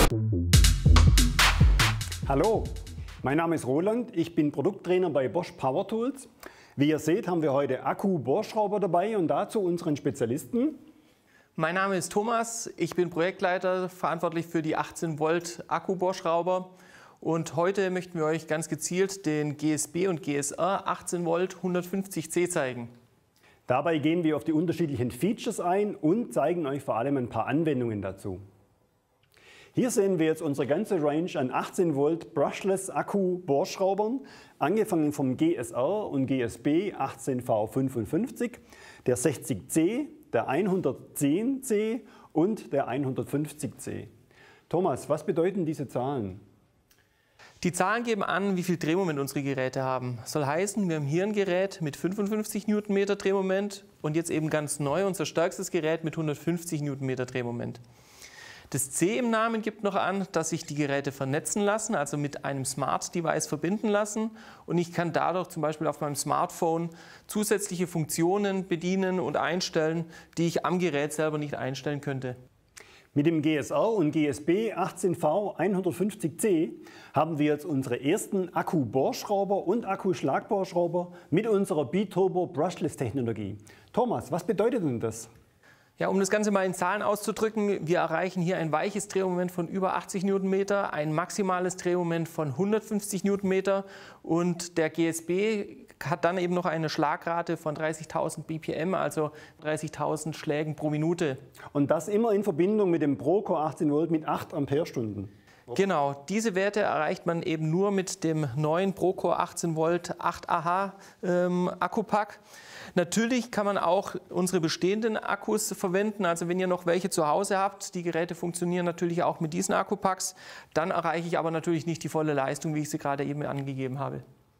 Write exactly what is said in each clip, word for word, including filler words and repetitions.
Hallo, mein Name ist Roland, ich bin Produkttrainer bei Bosch Power Tools. Wie ihr seht, haben wir heute Akku-Bohrschrauber dabei und dazu unseren Spezialisten. Mein Name ist Thomas, ich bin Projektleiter, verantwortlich für die achtzehn Volt Akku-Bohrschrauber. Und heute möchten wir euch ganz gezielt den G S B und G S R achtzehn Volt hundertfünfzig C zeigen. Dabei gehen wir auf die unterschiedlichen Features ein und zeigen euch vor allem ein paar Anwendungen dazu. Hier sehen wir jetzt unsere ganze Range an achtzehn Volt Brushless Akku Bohrschraubern, angefangen vom G S R und G S B achtzehn V fünfundfünfzig, der sechzig C, der hundertzehn C und der hundertfünfzig C. Thomas, was bedeuten diese Zahlen? Die Zahlen geben an, wie viel Drehmoment unsere Geräte haben. Soll heißen, wir haben hier ein Gerät mit fünfundfünfzig Newtonmeter Drehmoment und jetzt eben ganz neu unser stärkstes Gerät mit hundertfünfzig Newtonmeter Drehmoment. Das C im Namen gibt noch an, dass sich die Geräte vernetzen lassen, also mit einem Smart Device verbinden lassen. Und ich kann dadurch zum Beispiel auf meinem Smartphone zusätzliche Funktionen bedienen und einstellen, die ich am Gerät selber nicht einstellen könnte. Mit dem G S R und G S B achtzehn V hundertfünfzig C haben wir jetzt unsere ersten Akku-Bohrschrauber und Akku-Schlagbohrschrauber mit unserer B-Turbo Brushless-Technologie. Thomas, was bedeutet denn das? Ja, um das Ganze mal in Zahlen auszudrücken, wir erreichen hier ein weiches Drehmoment von über achtzig Newtonmeter, ein maximales Drehmoment von hundertfünfzig Newtonmeter und der G S B hat dann eben noch eine Schlagrate von dreißigtausend B P M, also dreißigtausend Schlägen pro Minute. Und das immer in Verbindung mit dem Procore achtzehn Volt mit acht Ampere-Stunden. Genau, diese Werte erreicht man eben nur mit dem neuen Procore achtzehn Volt acht A H ähm, Akkupack. Natürlich kann man auch unsere bestehenden Akkus verwenden, also wenn ihr noch welche zu Hause habt, die Geräte funktionieren natürlich auch mit diesen Akkupacks, dann erreiche ich aber natürlich nicht die volle Leistung, wie ich sie gerade eben angegeben habe.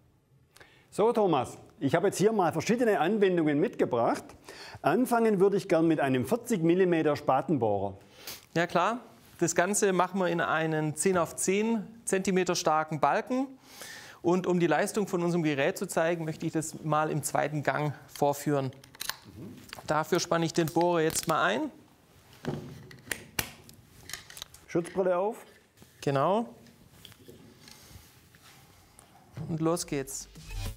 So Thomas, ich habe jetzt hier mal verschiedene Anwendungen mitgebracht. Anfangen würde ich gern mit einem vierzig Millimeter Spatenbohrer. Ja klar, das Ganze machen wir in einen zehn auf zehn Zentimeter starken Balken. Und um die Leistung von unserem Gerät zu zeigen, möchte ich das mal im zweiten Gang vorführen. Mhm. Dafür spanne ich den Bohrer jetzt mal ein. Schutzbrille auf. Genau. Und los geht's.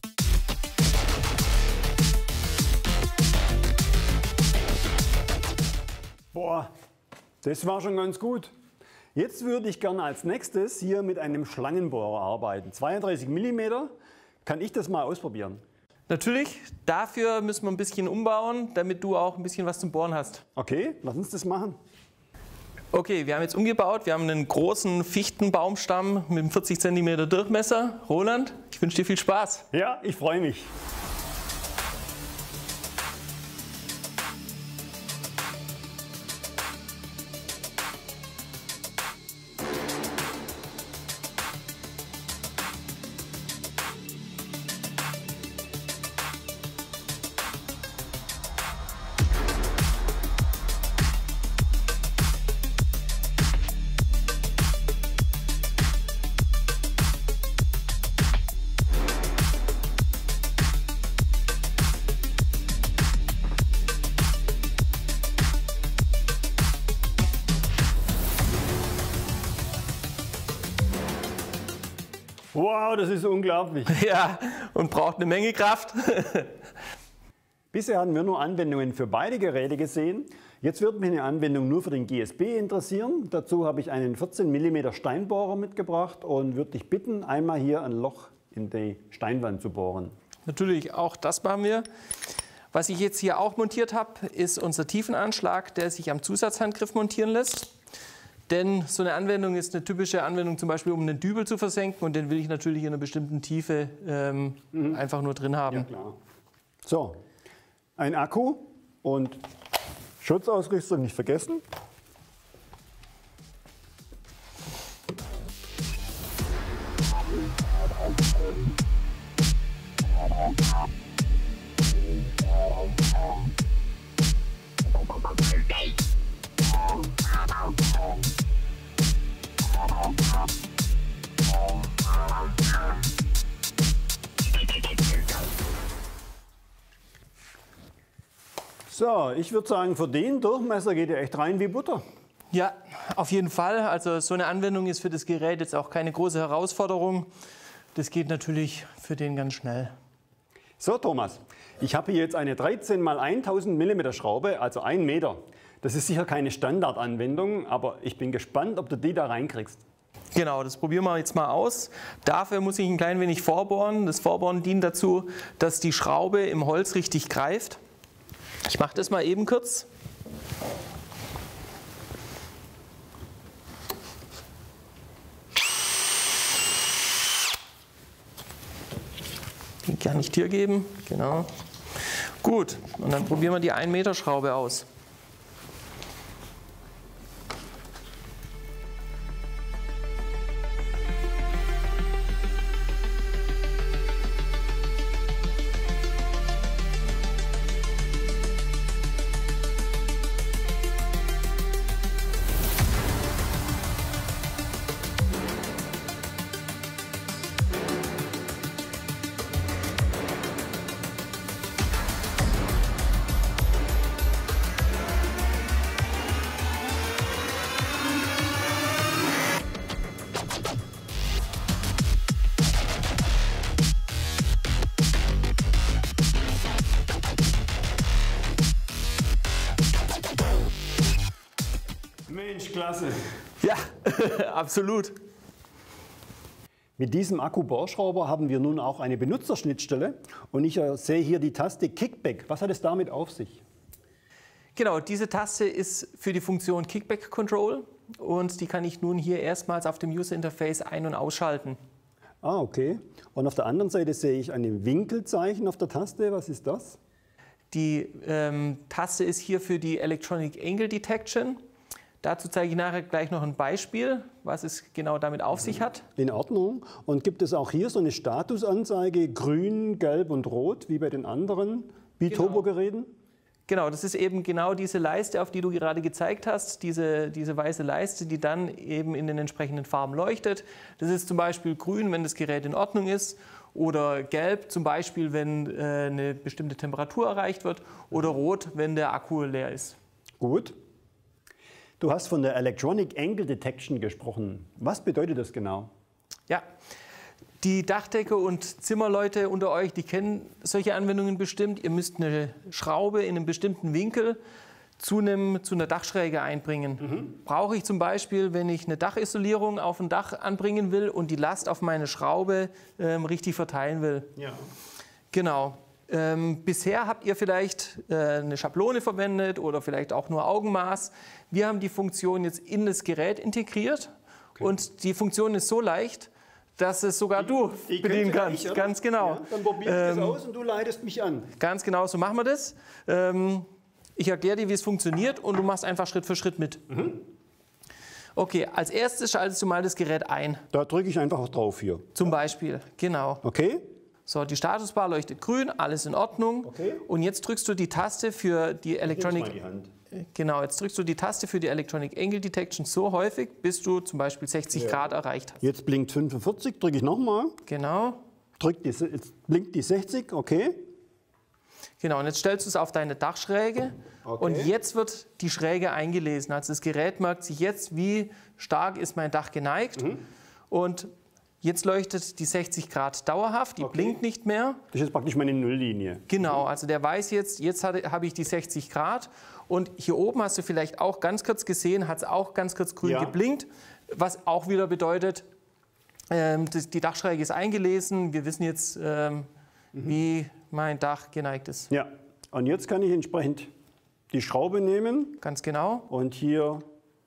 Boah, das war schon ganz gut. Jetzt würde ich gerne als nächstes hier mit einem Schlangenbohrer arbeiten. zweiunddreißig Millimeter. Kann ich das mal ausprobieren? Natürlich. Dafür müssen wir ein bisschen umbauen, damit du auch ein bisschen was zum Bohren hast. Okay, lass uns das machen. Okay, wir haben jetzt umgebaut. Wir haben einen großen Fichtenbaumstamm mit einem vierzig Zentimeter Durchmesser. Roland, ich wünsche dir viel Spaß. Ja, ich freue mich. Wow, das ist unglaublich. Ja, und braucht eine Menge Kraft. Bisher hatten wir nur Anwendungen für beide Geräte gesehen. Jetzt wird mich eine Anwendung nur für den G S B interessieren. Dazu habe ich einen vierzehn Millimeter Steinbohrer mitgebracht und würde dich bitten, einmal hier ein Loch in die Steinwand zu bohren. Natürlich, auch das machen wir. Was ich jetzt hier auch montiert habe, ist unser Tiefenanschlag, der sich am Zusatzhandgriff montieren lässt. Denn so eine Anwendung ist eine typische Anwendung zum Beispiel, um einen Dübel zu versenken und den will ich natürlich in einer bestimmten Tiefe ähm, mhm. einfach nur drin haben. Ja, klar. So, ein Akku und Schutzausrüstung nicht vergessen. So, ich würde sagen, für den Durchmesser geht er echt rein wie Butter. Ja, auf jeden Fall. Also so eine Anwendung ist für das Gerät jetzt auch keine große Herausforderung. Das geht natürlich für den ganz schnell. So Thomas, ich habe hier jetzt eine dreizehn mal tausend Millimeter Schraube, also ein Meter. Das ist sicher keine Standardanwendung, aber ich bin gespannt, ob du die da reinkriegst. Genau, das probieren wir jetzt mal aus. Dafür muss ich ein klein wenig vorbohren. Das Vorbohren dient dazu, dass die Schraube im Holz richtig greift. Ich mache das mal eben kurz. Die kann ich dir geben. Genau. Gut, und dann probieren wir die ein Meter Schraube aus. Mensch, klasse. Ja, absolut. Mit diesem Akku-Bohrschrauber haben wir nun auch eine Benutzerschnittstelle und ich sehe hier die Taste Kickback. Was hat es damit auf sich? Genau, diese Taste ist für die Funktion Kickback Control und die kann ich nun hier erstmals auf dem User Interface ein- und ausschalten. Ah, okay. Und auf der anderen Seite sehe ich ein Winkelzeichen auf der Taste. Was ist das? Die ähm, Taste ist hier für die Electronic Angle Detection. Dazu zeige ich nachher gleich noch ein Beispiel, was es genau damit auf sich hat. In Ordnung. Und gibt es auch hier so eine Statusanzeige, grün, gelb und rot, wie bei den anderen Biturbo-Geräten? Genau, das ist eben genau diese Leiste, auf die du gerade gezeigt hast, diese, diese weiße Leiste, die dann eben in den entsprechenden Farben leuchtet. Das ist zum Beispiel grün, wenn das Gerät in Ordnung ist, oder gelb zum Beispiel, wenn äh, eine bestimmte Temperatur erreicht wird, oder rot, wenn der Akku leer ist. Gut. Du hast von der Electronic Angle Detection gesprochen. Was bedeutet das genau? Ja, die Dachdecker und Zimmerleute unter euch, die kennen solche Anwendungen bestimmt. Ihr müsst eine Schraube in einem bestimmten Winkel zu, einem, zu einer Dachschräge einbringen. Mhm. Brauche ich zum Beispiel, wenn ich eine Dachisolierung auf ein Dach anbringen will und die Last auf meine Schraube ähm, richtig verteilen will. Ja. Genau. Ähm, bisher habt ihr vielleicht äh, eine Schablone verwendet oder vielleicht auch nur Augenmaß. Wir haben die Funktion jetzt in das Gerät integriert, okay. Und die Funktion ist so leicht, dass es sogar ich, du ich bedienen kannst. Gleich, ganz genau. Ja, dann probiere ich ähm, das aus und du leitest mich an. Ganz genau, so machen wir das. Ähm, ich erkläre dir, wie es funktioniert und du machst einfach Schritt für Schritt mit. Mhm. Okay, als erstes schaltest du mal das Gerät ein. Da drücke ich einfach drauf hier. Zum Beispiel, genau. Okay. So, die Statusbar leuchtet grün, alles in Ordnung. Okay. Und jetzt drückst du die Taste für die Electronic. Ich nehme mal die Hand. Genau, jetzt drückst du die Taste für die Electronic Angle Detection so häufig, bis du zum Beispiel sechzig ja. Grad erreicht hast. Jetzt blinkt fünfundvierzig, drücke ich nochmal. Genau. Drück die, jetzt blinkt die sechzig, okay. Genau, und jetzt stellst du es auf deine Dachschräge. Okay. Und jetzt wird die Schräge eingelesen. Also das Gerät merkt sich jetzt, wie stark ist mein Dach geneigt. Mhm. Und jetzt leuchtet die sechzig Grad dauerhaft, die okay. blinkt nicht mehr. Das ist jetzt praktisch meine Nulllinie. Genau, also der weiß jetzt, jetzt habe ich die sechzig Grad. Und hier oben hast du vielleicht auch ganz kurz gesehen, hat es auch ganz kurz grün ja. geblinkt. Was auch wieder bedeutet, ähm, die Dachschräge ist eingelesen. Wir wissen jetzt, ähm, mhm. wie mein Dach geneigt ist. Ja, und jetzt kann ich entsprechend die Schraube nehmen. Ganz genau. Und hier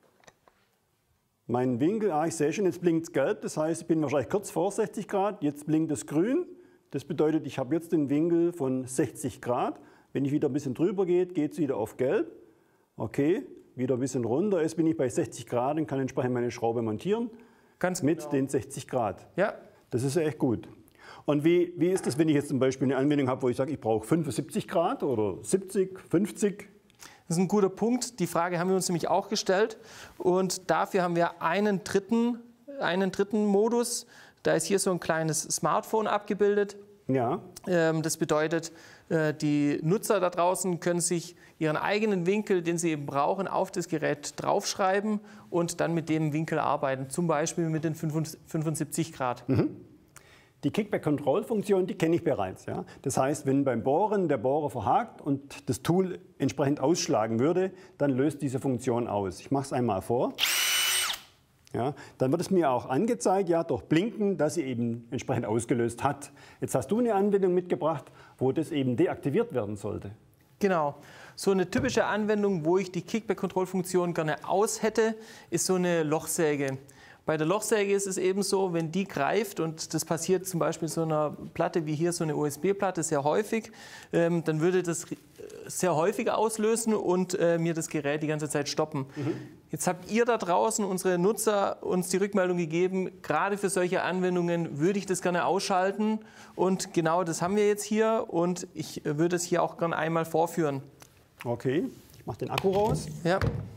meinen Winkel, ah, ich sehe schon, jetzt blinkt es gelb, das heißt, ich bin wahrscheinlich kurz vor sechzig Grad, jetzt blinkt es grün. Das bedeutet, ich habe jetzt den Winkel von sechzig Grad. Wenn ich wieder ein bisschen drüber gehe, geht es wieder auf gelb. Okay, wieder ein bisschen runter, jetzt bin ich bei sechzig Grad und kann entsprechend meine Schraube montieren. Ganz mit genau. den sechzig Grad. Ja. Das ist ja echt gut. Und wie, wie ist das, wenn ich jetzt zum Beispiel eine Anwendung habe, wo ich sage, ich brauche fünfundsiebzig Grad oder siebzig, fünfzig? Das ist ein guter Punkt. Die Frage haben wir uns nämlich auch gestellt. Und dafür haben wir einen dritten, einen dritten Modus. Da ist hier so ein kleines Smartphone abgebildet. Ja. Ähm, das bedeutet, äh, die Nutzer da draußen können sich ihren eigenen Winkel, den sie eben brauchen, auf das Gerät draufschreiben und dann mit dem Winkel arbeiten, zum Beispiel mit den fünfundsiebzig Grad. Mhm. Die Kickback-Control-Funktion, die kenne ich bereits. Ja? Das heißt, wenn beim Bohren der Bohrer verhakt und das Tool entsprechend ausschlagen würde, dann löst diese Funktion aus. Ich mache es einmal vor. Ja, dann wird es mir auch angezeigt, ja, durch Blinken, dass sie eben entsprechend ausgelöst hat. Jetzt hast du eine Anwendung mitgebracht, wo das eben deaktiviert werden sollte. Genau. So eine typische Anwendung, wo ich die Kickback-Control-Funktion gerne aus hätte, ist so eine Lochsäge. Bei der Lochsäge ist es eben so, wenn die greift, und das passiert zum Beispiel so einer Platte wie hier, so eine U S B-Platte, sehr häufig, ähm, dann würde das sehr häufig auslösen und äh, mir das Gerät die ganze Zeit stoppen. Mhm. Jetzt habt ihr da draußen, unsere Nutzer, uns die Rückmeldung gegeben, gerade für solche Anwendungen würde ich das gerne ausschalten. Und genau das haben wir jetzt hier und ich würde es hier auch gerne einmal vorführen. Okay, ich mache den Akku raus. Ja.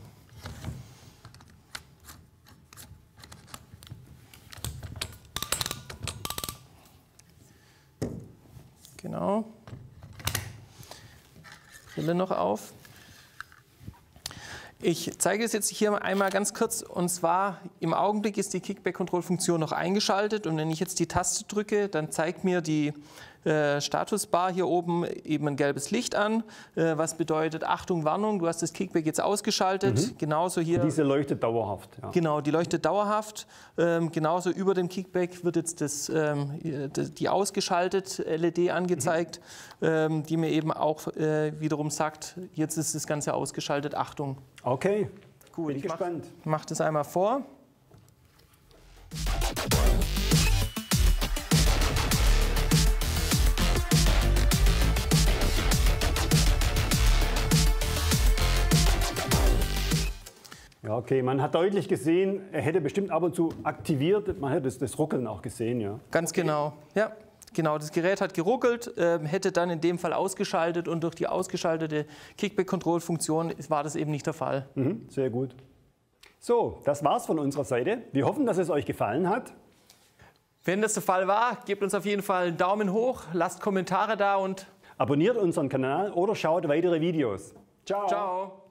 Genau. Brille noch auf. Ich zeige es jetzt hier einmal ganz kurz, und zwar im Augenblick ist die Kickback-Control-Funktion noch eingeschaltet und wenn ich jetzt die Taste drücke, dann zeigt mir die äh, Statusbar hier oben eben ein gelbes Licht an, äh, was bedeutet, Achtung, Warnung, du hast das Kickback jetzt ausgeschaltet. Mhm. Genauso hier. Diese leuchtet dauerhaft. Ja. Genau, die leuchtet dauerhaft. Ähm, genauso über dem Kickback wird jetzt das, ähm, die ausgeschaltet L E D angezeigt, mhm. ähm, die mir eben auch äh, wiederum sagt, jetzt ist das Ganze ausgeschaltet, Achtung. Okay, gut. Bin ich gespannt. Mach, mach das einmal vor. Ja, okay, man hat deutlich gesehen, er hätte bestimmt ab und zu aktiviert, man hätte das, das Ruckeln auch gesehen, ja. Ganz okay. Genau, ja. Genau, das Gerät hat geruckelt, äh, hätte dann in dem Fall ausgeschaltet und durch die ausgeschaltete Kickback-Control-Funktion war das eben nicht der Fall. Mhm, sehr gut. So, das war's von unserer Seite. Wir hoffen, dass es euch gefallen hat. Wenn das der Fall war, gebt uns auf jeden Fall einen Daumen hoch, lasst Kommentare da und abonniert unseren Kanal oder schaut weitere Videos. Ciao. Ciao.